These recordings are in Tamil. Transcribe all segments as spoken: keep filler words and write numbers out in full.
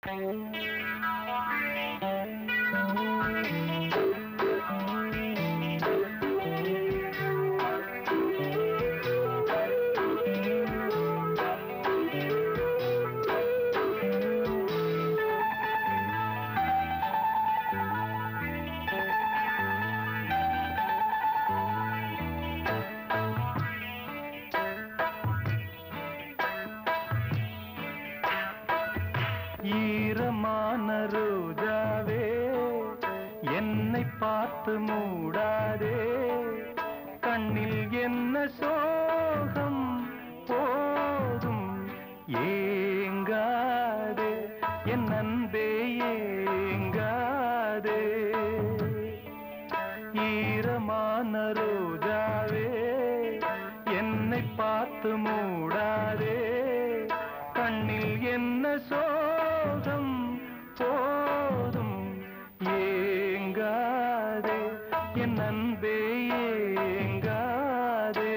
ஈரமான ரோஜாவே என்னை பார்த்து மூடாதே, கண்ணில் என்ன சோகம் போதும் ஏங்காதே, என் அன்பே ஏங்காதே. ஈரமான ரோஜாவே என்னை பார்த்து மூடாதே, கண்ணில் என்ன சோகம் போதும் ஏங்காதே, என் அன்பே ஏங்காதே.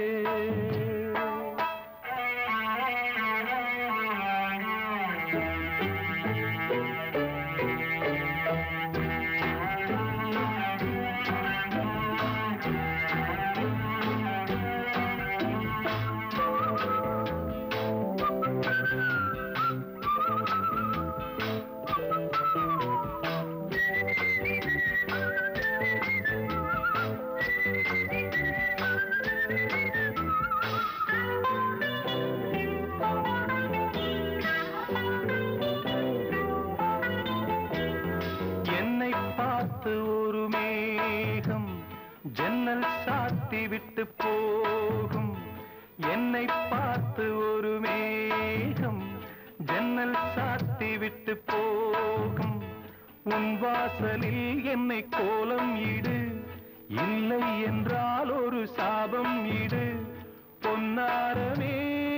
ஒரு மேகம் ஜன்னல் சாத்தி விட்டு போகும், என்னை பார்த்து ஒரு மேகம் ஜன்னல் சாத்தி விட்டு போகும். உன் வாசலில் என்னை கோலம் இடு, இல்லை என்றால் ஒரு சாபம் இடு. பொன்னாரமே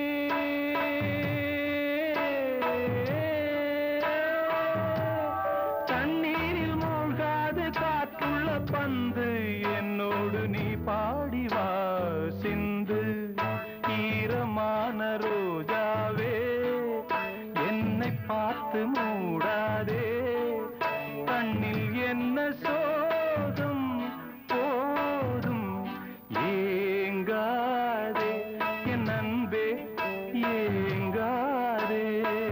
பந்து என்னோடு நீ பாடிவா சிந்து. ஈரமான ரோஜாவே என்னை பார்த்து மூடாதே, கண்ணில் என்ன சோகம் போதும் ஏங்காதே, என் அன்பே ஏங்காதே.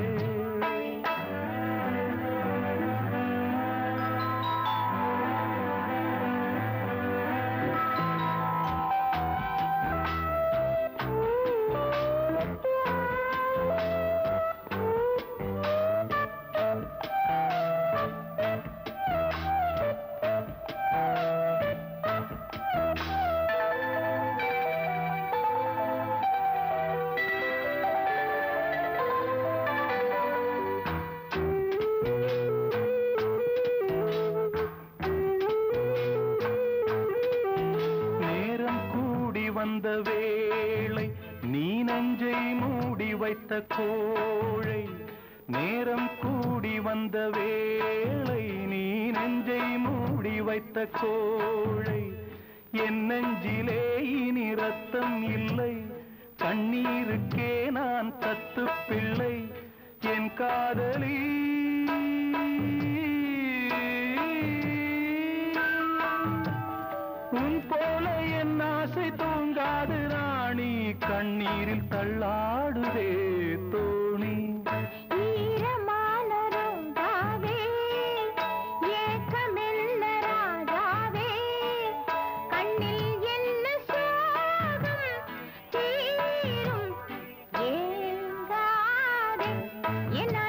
வந்த வேளை நீ நெஞ்சை மூடி வைத்த கோழை, நேரம் கூடி வந்த வேளை நீ நெஞ்சை மூடி வைத்த கோழை. என் நெஞ்சிலே இனி ரத்தம் இல்லை, கண்ணீருக்கே நான் தத்து பிள்ளை. என் காதலி உன் போல என் ஆசை தூங்காது ராணி, கண்ணீரில் தள்ளாடுதே தோணி. ஈரமான ரோஜாவே ஏக்கமெல்ல ராஜாவே, கண்ணில் என்ன சோகம் தீரும் ஏங்காதே, என்